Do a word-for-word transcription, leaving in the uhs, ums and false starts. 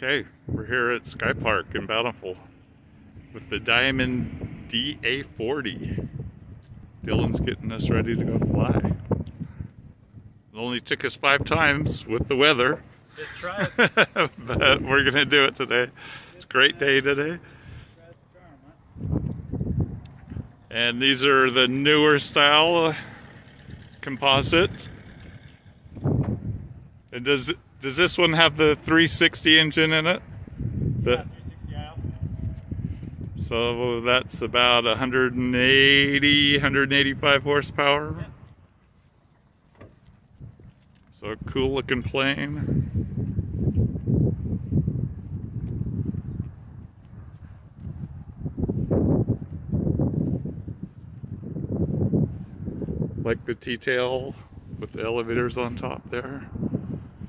Okay, we're here at Skypark in Bountiful with the Diamond D forty. Dylan's getting us ready to go fly. It only took us five times with the weather. Good try. But we're gonna do it today. It's a great day today. And these are the newer style composite. And does does this one have the three sixty engine in it? The, yeah, three sixty I L. So that's about one eighty, one eighty-five horsepower. Yeah. So a cool looking plane. Like the T-tail with the elevators on top there.